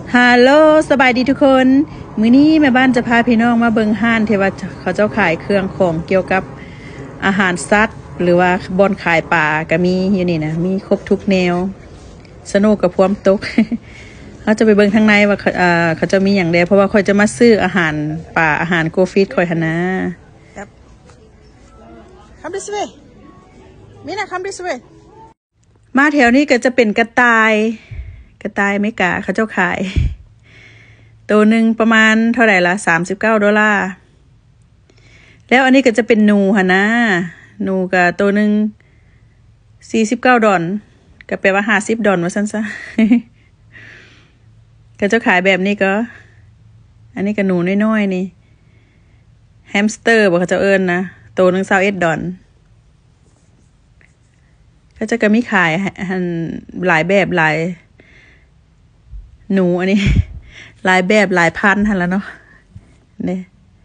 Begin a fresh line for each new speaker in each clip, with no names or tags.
ฮัลโหลสบายดีทุกคนมื้อนี้แม่บ้านจะพาพี่น้องมาเบิ่งห้านที่ว่าเขาเจ้าขายเครื่องของเกี่ยวกับอาหารสัตว์หรือว่าบ่อนขายปลาก็มีอยู่นี่นะมีครบทุกแนวสนุกกับพวมตก เขาจะไปเบิ่งทางในว่าเขาจะมีอย่างใดเพราะว่าค่อยจะมาซื้ออาหารป่าอาหารโกฟีดค่อยหนนะครับ Come this way มีนะ Come this way มาแถวนี้ก็จะเป็นกระต่ายไม่กะเขาเจ้าขายตัวหนึ่งประมาณเท่าไหร่ละ$39แล้วอันนี้ก็จะเป็นหนูค่ะนะหนูกับตัวหนึ่ง$49ก็แปลว่า$50ว่าสั้นซะ เขาเจ้าขายแบบนี้ก็อันนี้ก็หนูน้อยๆนี่แฮมสเตอร์บอกเขาเจ้าเอิญนะตัวหนึ่ง$21เขาจะก็มีขายหลายแบบหลายหนูอันนี้หลายแบบหลายพันทันแล้วเนาะเนี่ย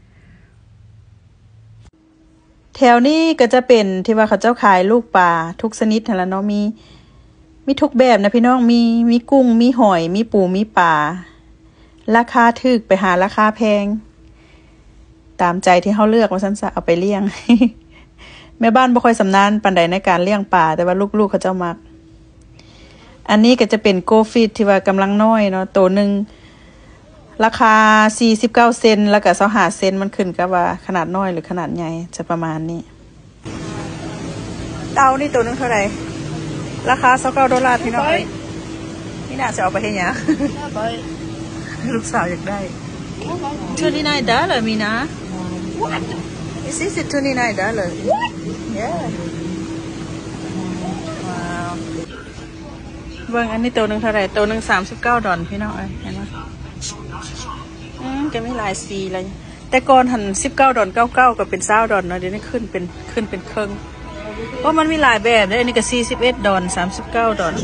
แถวนี้ก็จะเป็นที่ว่าเขาเจ้าขายลูกปลาทุกชนิดทันแล้วเนาะมีทุกแบบนะพี่น้องมีกุ้งมีหอยมีปูมีปลาราคาถูกไปหาราคาแพงตามใจที่เขาเลือกว่าซั่นซะเอาไปเลี้ยง แม่บ้านบ่ค่อยสำนาญปานใดในการเลี้ยงปลาแต่ว่าลูกๆเขาเจ้ามักอันนี้ก็จะเป็นโกฟีดที่ว่ากำลังน้อยเนาะตัวหนึ่งราคา49 เซนต์แล้วก็25 เซนต์มันขึ้นกับว่าขนาดน้อยหรือขนาดใหญ่จะประมาณนี้เต่านี่ตัวนึงเท่าไหร่ราคา$29พี่น้องนี่น่าจะเอาไปให้เนี่ย ลูกสาวอยากได้$29มีนะ Is this $29 Yeah Wowเบิ่งอันนี้ตัวหนึ่งเท่าไหร่ตัวหนึ่ง$39พี่น้องเห็นไหมจะไม่หลายสีเลยแต่ก่อนหัน$19.99ก็เป็น$20เนาะเดี๋ยวนี้ขึ้นเป็นครึ่งเพราะมันมีหลายแบบเลยอันนี้ก็$41$39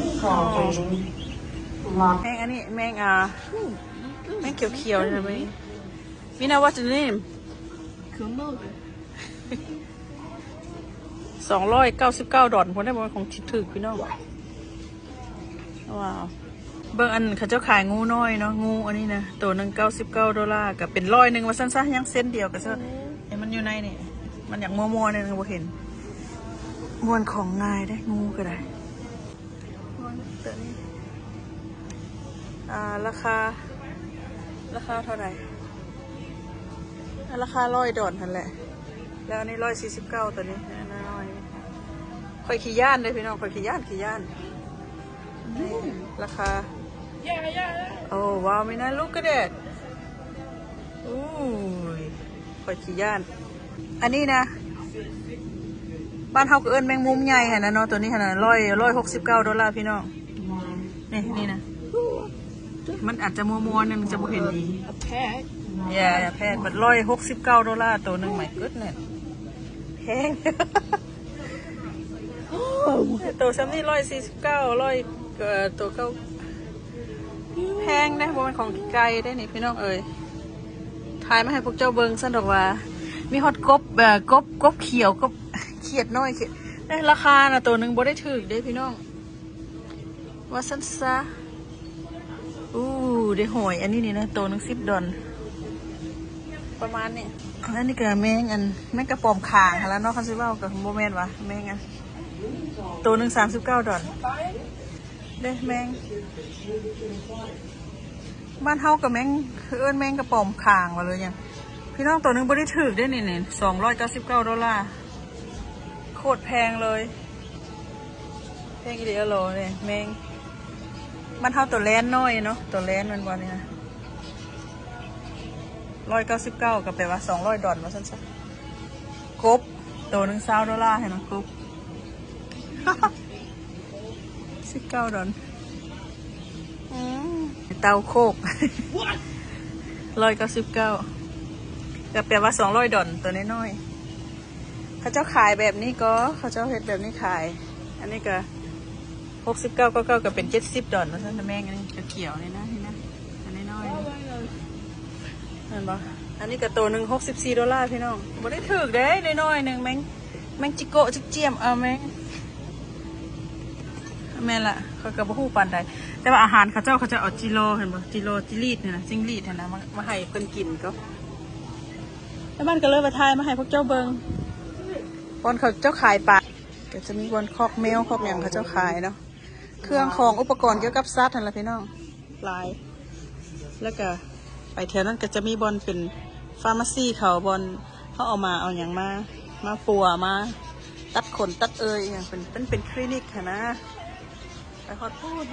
แมงอันนี้แมงแมงเขียวๆนี่นะมีนะ What's the name $299คนได้บอกของถูกพี่น้องว้าวเบิ่งอันเขาเจ้าขายงูน้อยเนาะงูอันนี้นะตัวนึง$99กับเป็น100ว่าสั้นๆยังเส้นเดียวกับเส้นเห็นมันอยู่ในนี่มันอยากมัวๆเนี่ยบ่เห็นมวนของง่ายได้งูก็ได้ตัวนี้ราคาเท่าไหร่ราคา$100นั่นแหละแล้วอันนี้149ตัวนี้น้อยๆค่อยขี้ย่านเลยพี่น้องค่อยขี้ย่านราคาโอ้ว้าวไม่น่าลูกกระเด็ดอู้ยค่อยขี้ย่านอันนี้นะบ้านเฮาก็เอิ้นแมงมุมใหญ่นะเนาะตัวนี้ขนาด$169พี่น้องนี่นะมันอาจจะมัวๆนึงจะบ่เห็นดีแพทย์มัน$169ตัวนึงใหม่กึดเนี่ยแพงตัวซ้ำนี่$149ตัวเก้าแพงนะเพราะมันของไกลได้นี่พี่น้องเอ๋ยถ่ายมาให้พวกเจ้าเบิงสันดอกว่ามีฮอตกบเขียวกบเขียดน้อยเขียดได้ราคานะตัวหนึ่งบ่ได้ถือได้พี่น้องว่าสั้นซะได้หอยอันนี้นี่นะตัวหนึ่ง$10ประมาณนี้แล้วนี่ก็แมงกระป๋อมคางแล้วเนาะคันซิว่ากับโมเมนต์วะแมงอันตัวหนึ่ง$39เด้แมงบ้านเฮากับแมงคือเอิ้นแมงกระป๋อมคางมาเลยยังพี่น้องตัวหนึ่งบริถือได้นี่$299โคตรแพงเลยแพงอีเดียโลเนี่ยแมงบ้านเฮาตัวแลนน้อยเนาะตัวแลนมันวันนี้นะ$199ก็แปลว่า$200ว่าสั้นๆกบตัวหนึ่ง$20เห็นไหมกบ$19เตาโคก$199ก็แปลว่า$200ตัวน้อยๆเขาเจ้าขายแบบนี้ก็เขาเจ้าเฮ็ดแบบนี้ขายอันนี้ก็69.99ก็เป็น$70แล้วซั่นแม่งอันนี้เขียวนี่นะอันน้อยๆเห็นบ่อันนี้ก็ตัวหนึ่ง$64พี่น้องบ่ได้ถูกเด้น้อยๆนึงแม่งจิโกะจิเจียมแม่งละเขาก็บ่ฮู้ปานใดแต่ว่าอาหารเขาจะเอาจิโร่เห็นบ่จิโร่จิลีดเนี่ยนะจิ้งลีดเนี่ยนะมาให้เพิ่นกินก็แล้วบ้านก็เลยมาทายมาให้พวกเจ้าเบิงบอนเขาเจ้าขายปลาก็จะมีบอนคอกแมวคอกอย่างเขาเจ้าขายเนาะเครื่องของอุปกรณ์เกี่ยวกับสัตว์นั่นแหละพี่น้องหลายแล้วก็ไปแถวนั้นก็จะมีบอนเป็นฟาร์มาซีเขาบอนเขาเอาอย่างมาปัวมาตัดขนตัดอย่างเป็นคลินิกค่ะนะไปฮอตพูน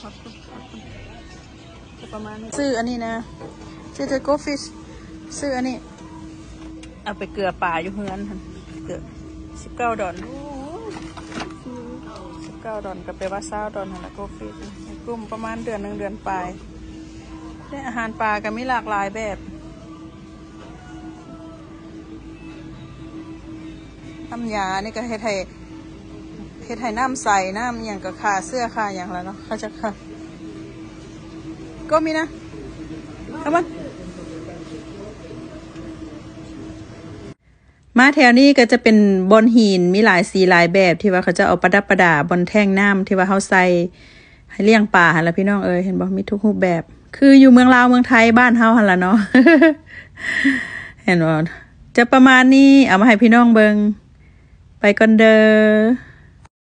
จะประมาณนี้ซื้ออันนี้นะซื้อเจอโกฟิชซื้ออันนี้เอาไปเกลือป่าอยู่เฮือนเกลือ$19$19ก็ไปว่า$20หั่นละโกฟิชกลุ่มประมาณเดือน1 เดือนปลายได้อาหารปลาก็มีหลากหลายแบบน้ำยานี่ก็เฮ็ดให้น้ำใสน้ำอย่างก็ขาเสื้อขาอย่างละเนาะเขาจะค่ะก็มีนะเอามาแถวนี้ก็จะเป็นบอนหินมีหลายสีหลายแบบที่ว่าเขาจะเอาประดับประดาบนแท่งน้ำที่ว่าเขาใส่ให้เลี้ยงปลาหันละพี่น้องเห็นบอกมีทุกรูปแบบคืออยู่เมืองลาวเมืองไทยบ้านเฮาหันละเนาะ เห็นบ่จะประมาณนี้เอามาให้พี่น้องเบิงไปก่อนเด้อ